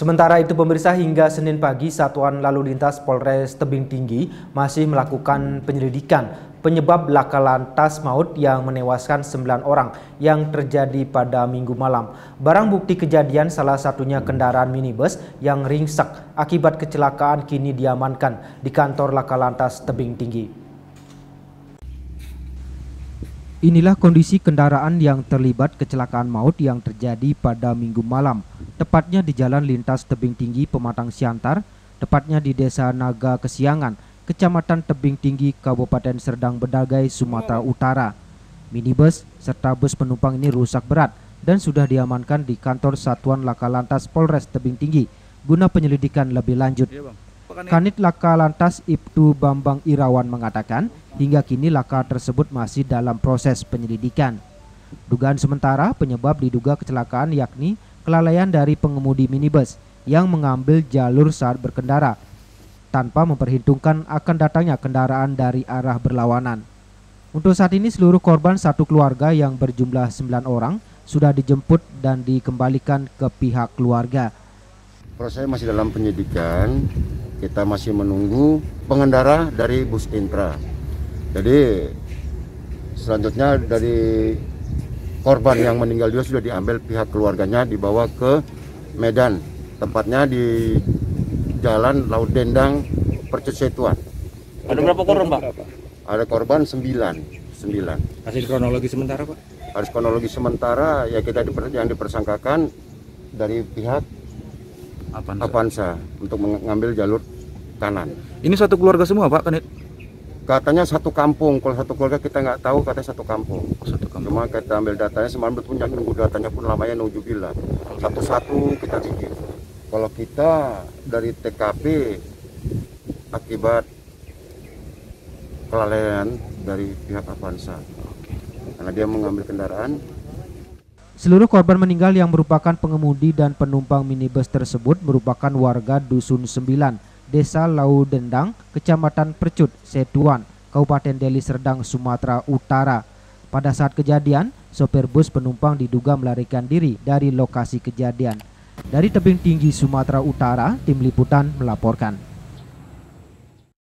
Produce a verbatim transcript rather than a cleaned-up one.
Sementara itu pemirsa, hingga Senin pagi Satuan Lalu Lintas Polres Tebing Tinggi masih melakukan penyelidikan penyebab laka lantas maut yang menewaskan sembilan orang yang terjadi pada Minggu malam. Barang bukti kejadian salah satunya kendaraan minibus yang ringsek akibat kecelakaan kini diamankan di kantor laka lantas Tebing Tinggi. Inilah kondisi kendaraan yang terlibat kecelakaan maut yang terjadi pada Minggu malam, tepatnya di Jalan Lintas Tebing Tinggi Pematang Siantar, tepatnya di Desa Naga Kesiangan, Kecamatan Tebing Tinggi, Kabupaten Serdang Bedagai, Sumatera Utara. Minibus serta bus penumpang ini rusak berat dan sudah diamankan di kantor Satuan Laka Lantas Polres Tebing Tinggi guna penyelidikan lebih lanjut. Kanit Laka Lantas Ibtu Bambang Irawan mengatakan, hingga kini laka tersebut masih dalam proses penyelidikan. Dugaan sementara penyebab diduga kecelakaan yakni kelalaian dari pengemudi minibus yang mengambil jalur saat berkendara tanpa memperhitungkan akan datangnya kendaraan dari arah berlawanan. Untuk saat ini seluruh korban satu keluarga yang berjumlah sembilan orang sudah dijemput dan dikembalikan ke pihak keluarga. Proses masih dalam penyidikan. Kita masih menunggu pengendara dari bus Intra. Jadi selanjutnya dari korban yang meninggal juga sudah diambil pihak keluarganya, dibawa ke Medan, tempatnya di Jalan Laut Dendang, Percesetuan. Ada berapa korban, Pak? Ada korban sembilan. sembilan. Hasil kronologi sementara, Pak? Hasil kronologi sementara ya kita diper, yang dipersangkakan dari pihak Avanza. Avanza untuk mengambil jalur kanan. Ini satu keluarga semua, Pak, Kanit? Katanya satu kampung. Kalau satu keluarga kita nggak tahu, katanya satu kampung. Oh, satu kampung. Cuma kita ambil datanya semalam, betul nunggu datanya pun lamanya nunggu gila. Satu-satu kita bikin. Kalau kita dari T K P akibat kelalaian dari pihak Avanza, karena dia mengambil kendaraan. Seluruh korban meninggal yang merupakan pengemudi dan penumpang minibus tersebut merupakan warga Dusun sembilan, Desa Lau Dendang, Kecamatan Percut, Setuan, Kabupaten Deli Serdang, Sumatera Utara. Pada saat kejadian, sopir bus penumpang diduga melarikan diri dari lokasi kejadian. Dari Tebing Tinggi, Sumatera Utara, tim liputan melaporkan.